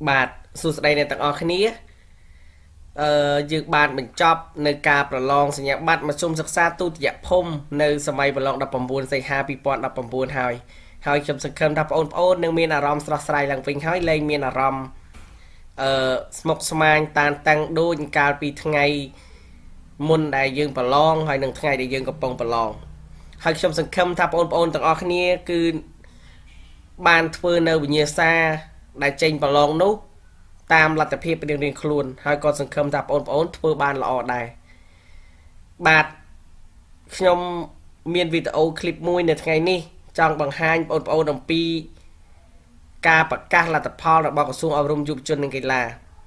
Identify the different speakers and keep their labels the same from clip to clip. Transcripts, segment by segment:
Speaker 1: បាទសួស្តីអ្នកទាំងអស់គ្នាយើងបានបញ្ចប់នៅការប្រឡងសញ្ញាបត្រមធ្យមសិក្សាទុតិយភូមិនៅសម័យប្រឡង19សីហា2019ហើយខ្ញុំសង្ឃឹមថាបងប្អូននឹងមានអារម្មណ៍ស្រស់ស្រាយឡើងវិញហើយលែងមានអារម្មណ៍ស្មុគស្មាញតានតឹងដូចកាលពីថ្ងៃមុនដែលយើងប្រឡងហើយនឹងថ្ងៃដែលយើងកំពុងប្រឡងហើយខ្ញុំសង្ឃឹមថាបងប្អូនទាំងអស់គ្នាគឺបានធ្វើនៅវិញ្ញាសាដែលចេញប្រឡងនោះតាមលទ្ធភាពរៀងៗខ្លួនហើយក៏សង្ឃឹមថាបងប្អូនធ្វើបានល្អដែរបាទខ្ញុំមានវីដេអូឃ្លីបមួយនៅថ្ងៃនេះចង់បង្ហាញបងប្អូនអំពីការប្រកាសលទ្ធផលរបស់ក្រសួងអប់រំយុវជននិងកីឡា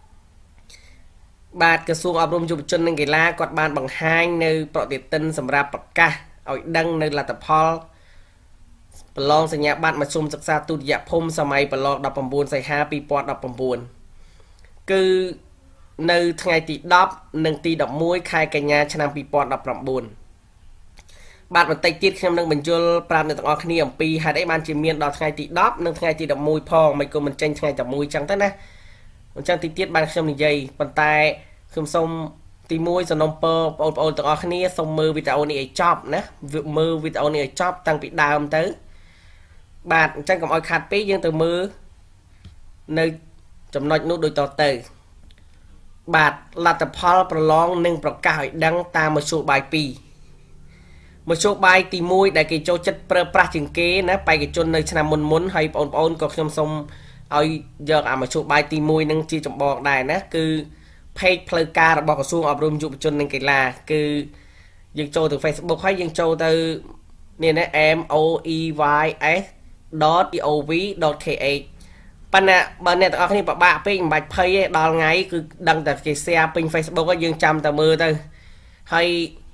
Speaker 1: បាទក្រសួងអប់រំយុវជននិងកីឡាគាត់បានបង្ហាញនៅប្រតិទិនសម្រាប់ប្រកាសឲ្យដឹងនៅលទ្ធផលប្រឡងសញ្ញាបត្រមធ្យមសិក្សាទុតិយភូមិសម័យប្រឡង19សីហា2019គឺនៅថ្ងៃទី10និងទី11ខែកញ្ញាឆ្នាំ2019បាទបន្តិចទៀតខ្ញុំនឹងបញ្យល់ប្រាប់អ្នកទាំងអស់គ្នាអំពីហេតុអីបានជាមានដល់ថ្ងៃទី10និងថ្ងៃទី11ផងមិនក៏មិនចេញថ្ងៃតែមួយចឹងទៅណាអញ្ចឹងទីទៀតបានខ្ញុំនិយាយប៉ុន្តែខ្ញុំសូមទី1សំណូមពរបងប្អូនទាំងអស់គ្នាសូមមើលវីដេអូនេះឲ្យចប់ណាមើលវីដេអូនេះឲ្យចប់តាំងពីដើមទៅបាទអញ្ចឹងកុំឲ្យខាត់ពេកយើងទៅមើលនៅចំណុចនោះដូចតទៅបាទលទ្ធផលប្រឡងនឹងប្រកាសឲ្យដឹងតាមមធ្យោបាយ2មធ្យោបាយទី1ដែលគេចូលចិត្តប្រើប្រាស់ជាងគេណាបេក្ខជននៅឆ្នាំមុនហើយបងប្អូនក៏ខ្ញុំសូមឲ្យយកអាមធ្យោបាយទី1នឹងជាចម្បងដែរណាគឺ page ផ្លូវការរបស់ក្រសួងអប់រំយុវជននិងកីឡាគឺយើងចូលទៅ Facebook ហើយយើងចូលទៅនេះណា moeys.gov.kh ប៉ុន្តែបើអ្នកទាំងអស់គ្នាពិបាកពេកមិនបាច់ភ័យទេដល់ថ្ងៃគឺដឹងតែគេ share ពេញ Facebook ហើយយើងចាំតែមើលទៅហើយ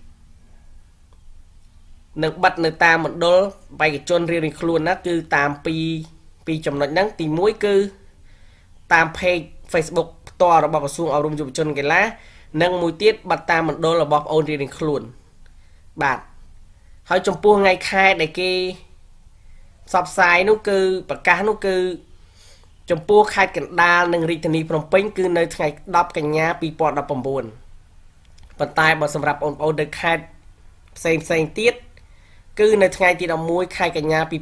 Speaker 1: នឹងបិទនៅតាមមណ្ឌលបេក្ខជនរៀងៗខ្លួនណាគឺតាមពីចំណុចហ្នឹងទី1គឺតាម page Facebook ផ្ទាល់របស់ក្រសួងអប់រំយុវជនកីឡានិងមួយទៀតបិទតាមមណ្ឌលរបស់បងប្អូនរៀងៗខ្លួនបាទហើយចំពោះថ្ងៃខែដែលគេផ្សព្វផ្សាយនោះគឺប្រកាសនោះគឺចំពោះខេត្តកណ្ដាលនិងរាជធានីភ្នំពេញគឺនៅថ្ងៃ10កញ្ញា2019ប៉ុន្តែបើសម្រាប់បងប្អូននៅខេត្តផ្សេងទៀតគឺនៅថ្ងៃទី11ខែកញ្ញា2019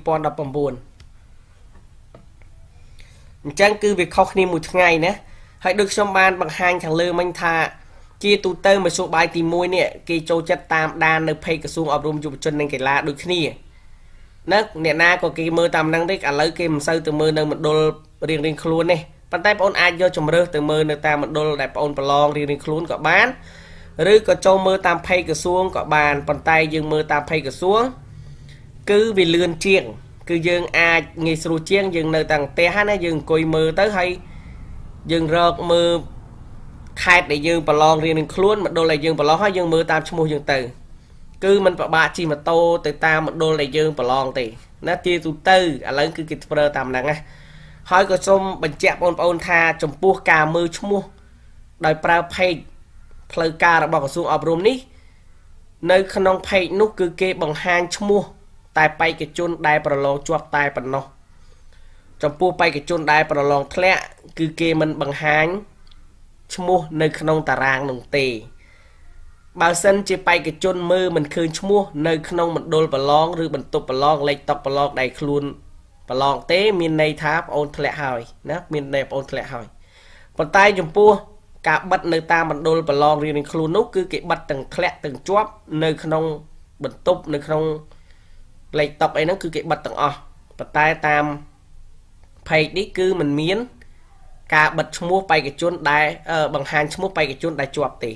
Speaker 1: អញ្ចឹងគឺវាខុសគ្នាមួយថ្ងៃណាហើយដូចខ្ញុំបានបង្ហាញខាងលើមិញថាជាទូទៅមធ្យោបាយទី1នេះគេចូលចិត្តតាមដាននៅ page ក្រសួងអប់រំយុវជននិងកីឡាដូចគ្នាណាអ្នកណាក៏គេមើលតាមហ្នឹងទេឥឡូវគេមិនសូវទៅមើលនៅមណ្ឌលរៀងៗខ្លួនទេប៉ុន្តែបងប្អូនអាចយកជំរើសទៅមើលនៅតាមមណ្ឌលដែលបងប្អូនប្រឡងរៀងៗខ្លួនក៏បានឬក៏ចូលមើលតាម page ក្រសួងក៏បានប៉ុន្តែយើងមើលតាម page ក្រសួងគឺវាលឿនជាងគឺយើងអាចងាយស្រួលជាងយើងនៅតាមផ្ទះណាយើងអង្គុយមើលទៅហើយយើងរកមើលខេត្តដែលយើងប្រឡងរៀងៗខ្លួនមណ្ឌលដែលយើងប្រឡងហើយយើងមើលតាមឈ្មោះយើងទៅគឺมันពិបាកជិះម៉ូតូទៅតាមមណ្ឌលដែលយើងប្រឡងទេណាទីទូទៅឥឡូវគឺគេធ្វើតាមហ្នឹងណាហើយក៏សូមបញ្ជាក់បងប្អូនថាចំពោះការមើលឈ្មោះដោយប្រើ page ផ្លូវការរបស់ក្រសួងអប់រំនេះនៅក្នុង page នោះគឺគេបង្ហាញឈ្មោះតែបេក្ខជនដែលប្រឡងជាប់តែប៉ុណ្ណោះចំពោះបេក្ខជនដែលប្រឡងធ្លាក់គឺគេមិនបង្ហាញឈ្មោះនៅក្នុងតារាងនោះទេបើសិនជាបេក្ខជនមើលមិនឃើញឈ្មោះនៅក្នុងមណ្ឌលប្រឡងឬបន្ទប់ប្រឡងលេខតុប្រឡងដែលខ្លួនប្រឡងទេមានន័យថាបងអូនធ្លាក់ហើយណាមានន័យបងអូនធ្លាក់ហើយប៉ុន្តែចំពោះការបិទនៅតាមមណ្ឌលប្រឡងរៀងៗខ្លួននោះគឺគេបិទទាំងធ្លាក់ទាំងជាប់នៅក្នុងបន្ទប់នៅក្នុងលេខតុអីហ្នឹងគឺគេបិទទាំងអស់ប៉ុន្តែតាម page នេះគឺมันមានការបិទឈ្មោះបេក្ខជនដែលបង្ហាញឈ្មោះបេក្ខជនដែលជាប់ទេ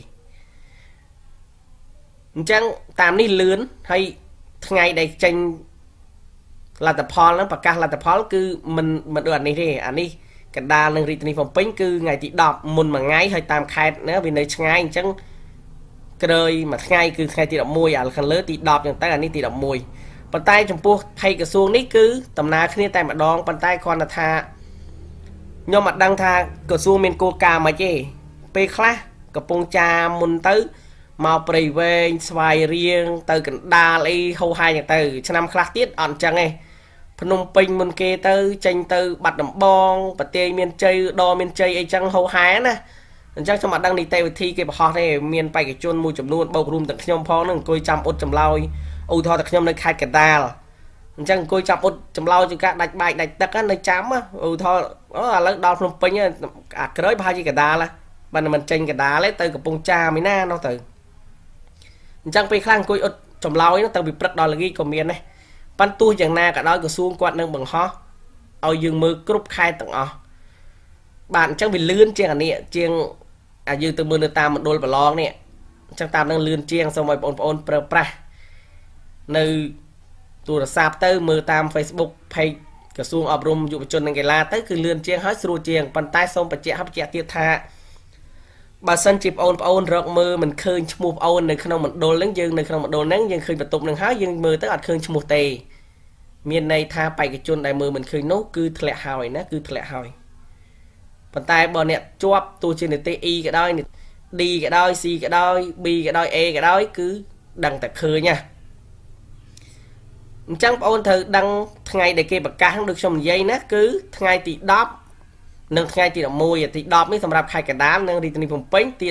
Speaker 1: អញ្ចឹងតាមនេះលឿនហើយថ្ងៃដែលចេញលទ្ធផលហ្នឹងប្រកាសលទ្ធផលគឺមិនដូចអានេះទេអានេះកណ្ដាលនិងរាជធានីភ្នំពេញគឺថ្ងៃទី10មុនមួយថ្ងៃហើយតាមខេត្តណាវានៅឆ្ងាយអញ្ចឹងក្រោយមួយថ្ងៃគឺថ្ងៃទី11អាខាងលើទី10អញ្ចឹងទៅអានេះទី11ប៉ុន្តែចំពោះផេកក្រសួងនេះគឺដំណើរគ្នាតែម្ដងប៉ុន្តែគ្រាន់តែថាខ្ញុំអត់ដឹងថាក្រសួងមានគោលការណ៍មិនទេពេលខ្លះកំពុងចាមុនទៅមកព្រៃវែងស្វាយរៀងទៅកណ្ដាលអីហូរហាយទៅឆ្នាំខ្លះទៀតអត់អញ្ចឹងទេភ្នំពេញមុនគេទៅចេញទៅបាត់ដំបងប្រទេសមានជ័យដមានជ័យអីចឹងហោហែណាអញ្ចឹងខ្ញុំអត់ដឹងនីតិវិធីគេបរោះទេមានបេក្ខជនមួយចំនួនបូករួមទាំងខ្ញុំផងនឹងអង្គុយចាំអ៊ុតចម្លើយឧទាហរណ៍តែខ្ញុំនៅខេត្តកណ្ដាលអញ្ចឹងអង្គុយចាំអ៊ុតចម្លើយជាការដាច់បាយដាច់ទឹកនៅចាំឧទាហរណ៍ឥឡូវដល់ភ្នំពេញអាក្រោយប្រហែលជាកណ្ដាលបើមិនចេញកណ្ដាលទេទៅកំពង់ចាមឯណានោះទៅអញ្ចឹងពេលខ្លះអង្គុយអ៊ុតចម្លើយទៅពីព្រឹកដល់ល្ងាចក៏មានដែរប៉ុន្តែទោះយ៉ាងណាក៏ដោយក្រសួងគាត់នឹងបង្ហោះឲ្យយើងមើលគ្រប់ខេត្តទាំងអស់បាទអញ្ចឹងវាលឿនជាងអានេះជាងយើងទៅមើលនៅតាមមណ្ឌលប្រឡងនេះអញ្ចឹងតាមនឹងលឿនជាងសូមឲ្យបងប្អូនប្រើប្រាស់នៅទូរស័ព្ទទៅមើលតាម Facebook Page ក្រសួងអប់រំយុវជននិងកីឡាទៅគឺលឿនជាងហើយស្រួលជាងប៉ុន្តែសូមបញ្ជាក់ទៀតថាបើសិនជាបងប្អូនរកមើលមិនឃើញឈ្មោះបងប្អូននៅក្នុងមណ្ឌលហ្នឹងយើងនៅក្នុងមណ្ឌលហ្នឹងយើងឃើញបន្ទប់ហ្នឹងហើយយើងមើលទៅអត់ឃើញឈ្មោះទេមានន័យថាបេក្ខជនដែលមើលមិនឃើញនោះគឺធ្លាក់ហើយណាគឺធ្លាក់ហើយប៉ុន្តែបើអ្នកជាប់ទោះជានីតិ E ក៏ដោយ D ក៏ដោយ C ក៏ដោយ B ក៏ដោយ A ក៏ដោយគឺដឹងតែឃើញណាអញ្ចឹងបងប្អូនត្រូវដឹងថ្ងៃដែលគេប្រកាសដូចខ្ញុំនិយាយណាគឺថ្ងៃទី10និងថ្ងៃទី11ទី10នេះសម្រាប់ខេត្តកណ្ដាលនិងរាជធានីភ្នំពេញទី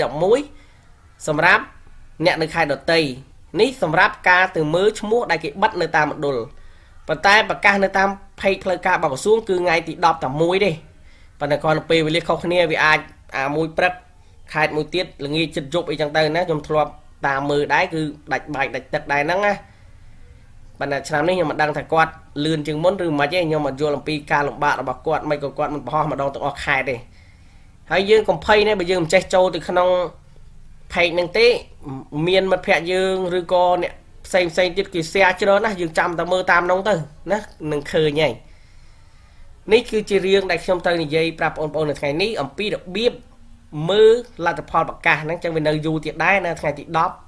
Speaker 1: 11សម្រាប់អ្នកនៅខេត្តដទៃនេះសម្រាប់ការទៅមើលឈ្មោះដែលគេបិទនៅតាមមណ្ឌលប៉ុន្តែប្រកាសនៅតាមเพจផ្លូវការរបស់ក្រសួងគឺថ្ងៃទី10តែមួយទេប៉ុន្តែគាត់ទៅពេលវេលាខុសគ្នាវាអាចមួយព្រឹកខេត្តមួយទៀតល្ងាចចិត្តយប់អីចឹងទៅណាខ្ញុំធ្លាប់តាមមើលដែរគឺដាច់បាយដាច់ទឹកដែរហ្នឹងណាប៉ុន្តែឆ្នាំនេះខ្ញុំមិនដឹងថាគាត់លឿនជាងមុនឬមិនទេខ្ញុំអត់យល់អំពីការលំបាករបស់គាត់មិនក៏គាត់មិនបរោះម្ដងទាំងអស់ខេត្តទេហើយយើងកំភៃណាបើយើងមិនចេះចូលទៅក្នុងเพจហ្នឹងទេមានមិត្តភ័ក្ដិយើងឬក៏អ្នកផ្សេងទៀតគេ share ច្រើនណាស់យើងចាំតែមើលតាមនោះទៅណានឹងឃើញហើយនេះគឺជារឿងដែលខ្ញុំត្រូវនិយាយប្រាប់បងប្អូននៅថ្ងៃនេះអំពីរបៀបមើលលទ្ធផលប្រកាសហ្នឹងចឹងវានៅយូរទៀតដែរនៅថ្ងៃទី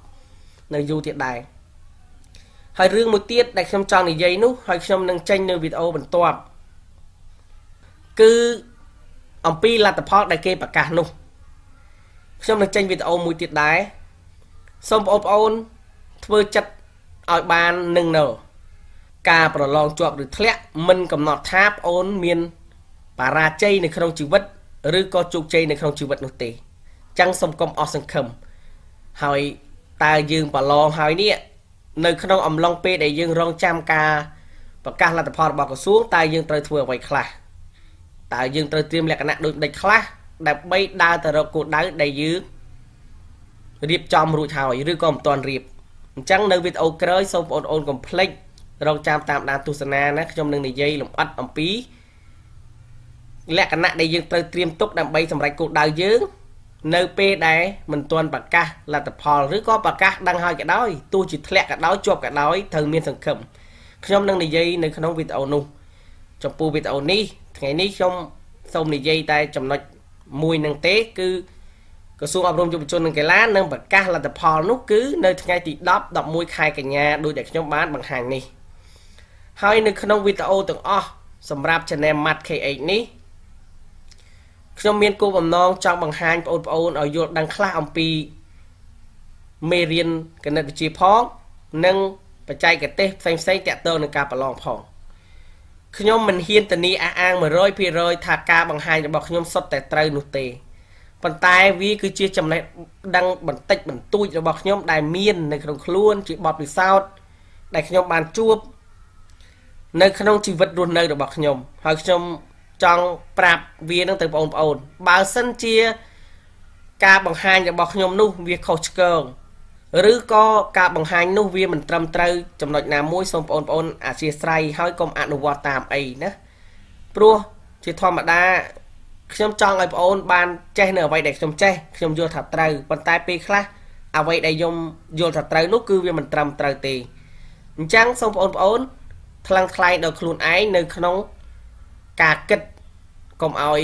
Speaker 1: 10នៅយូរទៀតដែរហើយរឿងមួយទៀតដែលខ្ញុំចង់និយាយនោះហើយខ្ញុំនឹងចេញនៅវីដេអូបន្ទាប់គឺអំពីលទ្ធផលដែលគេប្រកាសនោះខ្ញុំនឹងចេញវីដេអូមួយទៀតដែរសូមបងប្អូនធ្វើចិត្តឲ្យបាននឹងនៅការប្រឡងជាប់ឬធ្លាក់មិនកំណត់ថាបងប្អូនមានបរាជ័យនៅក្នុងជីវិតឬក៏ជោគជ័យនៅក្នុងជីវិតនោះទេចឹងសូមកុំអស់សង្ឃឹមហើយតើយើងប្រឡងហើយនេះនៅក្នុងអំឡុងពេលដែលយើងរងចាំការប្រកាសលទ្ធផលរបស់ក្រសួងតើយើងត្រូវធ្វើអ្វីខ្លះតើយើងត្រូវត្រៀមលក្ខណៈដូចដេចខ្លះដើម្បីដើរទៅរកគោលដៅដែលយើងរៀបចំរួចហើយឬក៏មិនទាន់រៀបអញ្ចឹងនៅវីដេអូក្រោយសូមបងប្អូនកុំភ្លេចរងចាំតាមដានទស្សនាណាខ្ញុំនឹងនិយាយលម្អិតអំពីលក្ខណៈដែលយើងត្រូវត្រៀមទុកដើម្បីសម្រេចគោលដៅយើងនៅពេលដែលមិនទាន់ប្រកាសលទ្ធផលឬក៏ប្រកាសដឹងហើយក៏ដោយទោះជាធ្លាក់ក៏ដោយជាប់ក៏ដោយត្រូវមានសង្ឃឹមខ្ញុំនឹងនិយាយនៅក្នុងវីដេអូនោះចំពោះវីដេអូនេះថ្ងៃនេះខ្ញុំសូមនិយាយតែចំណុចមួយនឹងទេគឺក្រសួងអប់រំយុវជននិងកីឡានឹងប្រកាសលទ្ធផលនោះគឺនៅថ្ងៃទី10 11ខែកញ្ញាដោយដែលខ្ញុំបានបង្ហាញនេះហើយនៅក្នុងវីដេអូទាំងអស់សម្រាប់ Channel Mat KH នេះខ្ញុំមានគោលបំណងចង់បង្ហាញបងប្អូនឲ្យយល់ដឹងខ្លះអំពីមេរៀនគណិតវិទ្យាផងនិងបច្ចេកទេសផ្សេងៗទាក់ទងនឹងការប្រឡងផងខ្ញុំមិនហ៊ានធានាអះអាង 100% ថាការបង្ហាញរបស់ខ្ញុំសុទ្ធតែត្រូវនោះទេប៉ុន្តែវាគឺជាចំណេះដឹងបន្តិចបន្តួចរបស់ខ្ញុំដែលមាននៅក្នុងខ្លួនជាបទពិសោធន៍ដែលខ្ញុំបានជួបនៅក្នុងជីវិតរស់នៅរបស់ខ្ញុំហើយខ្ញុំចង់ប្រាប់វានឹងទៅបងប្អូនបើសិនជាការបង្ហាញរបស់ខ្ញុំនោះវាខុសឆ្គងឬក៏ការបង្ហាញនោះវាមិនត្រឹមត្រូវចំណុចណាមួយសូមបងប្អូនអធិស្ឋានហើយកុំអនុវត្តតាមអីណាព្រោះជាធម្មតាខ្ញុំចង់ឲ្យបងប្អូនបានចេះនៅអ្វីដែលខ្ញុំចេះខ្ញុំយល់ថាត្រូវប៉ុន្តែពេលខ្លះអ្វីដែលខ្ញុំយល់ថាត្រូវនោះគឺវាមិនត្រឹមត្រូវទេអញ្ចឹងសូមបងប្អូនថ្លឹងថ្លែងដល់ខ្លួនឯងនៅក្នុងការគិតកុំឲ្យ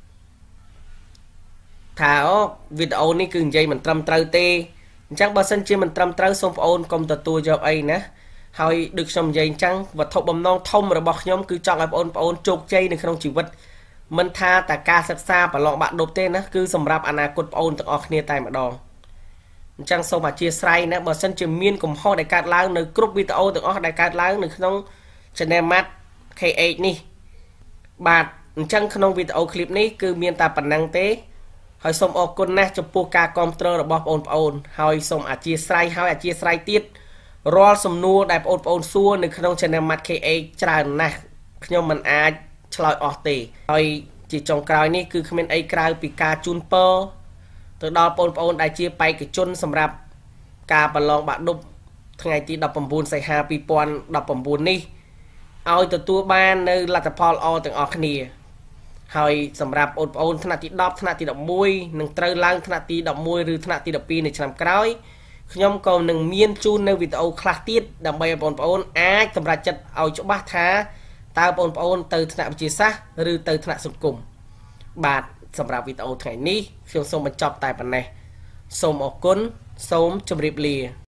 Speaker 1: ថាវីដេអូនេះគឺនិយាយមិនត្រឹមត្រូវទេអញ្ចឹងបើសិនជាមិនត្រឹមត្រូវសូមបងប្អូនកុំទទួលយកអីណាហើយដូចខ្ញុំនិយាយអញ្ចឹងវត្ថុបំណងធំរបស់ខ្ញុំគឺចង់ឲ្យបងប្អូនជោគជ័យនៅក្នុងជីវិតមិនថាតែការសិក្សាប្រឡងបាក់ឌុបទេណាគឺសម្រាប់អនាគតបងប្អូនទាំងអស់គ្នាតែម្ដងអញ្ចឹងសូមអធិស្ឋានណាបើសិនជាមានកំហុសដែលកើតឡើងនៅគ្រប់វីដេអូទាំងអស់ដែលកើតឡើងនៅក្នុង Channel Mat KH នេះបាទអញ្ចឹងក្នុងវីដេអូឃ្លីបនេះគឺមានតែប៉ុណ្្នឹងទេហើយសូមអរគុណណាស់ចំពោះការគាំទ្ររបស់បងប្អូនហើយសូមអធិស្ឋានហើយអធិស្ឋានទៀតរាល់សំណួរដែលបងប្អូនសួរនៅក្នុង Channel Mat KH ច្រើនណាស់ខ្ញុំមិនអាចឆ្លើយអស់ទេហើយជាចុងក្រោយនេះគឺគ្មានអីក្រៅពីការជូនពរទៅដល់បងប្អូនដែលជាបេក្ខជនសម្រាប់ការប្រឡងបាក់ឌុបថ្ងៃទី19សីហា2019នេះឲ្យទទួលបាននៅលទ្ធផលល្អទាំងអស់គ្នាហើយសម្រាប់បងប្អូនថ្នាក់ទី10ថ្នាក់ទី11នឹងត្រូវឡើងថ្នាក់ទី11ឬថ្នាក់ទី12នៅឆ្នាំក្រោយខ្ញុំក៏នឹងមានជូននៅវីដេអូខ្លះទៀតដើម្បីឲ្យបងប្អូនអាចសម្រេចចិត្តឲ្យច្បាស់ថាតើបងប្អូនទៅថ្នាក់វិទ្យាសាស្ត្រឬទៅថ្នាក់សង្គមបាទសម្រាប់វីដេអូថ្ងៃនេះខ្ញុំសូមបញ្ចប់តែប៉ុណ្ណេះសូមអរគុណសូមជម្រាបលា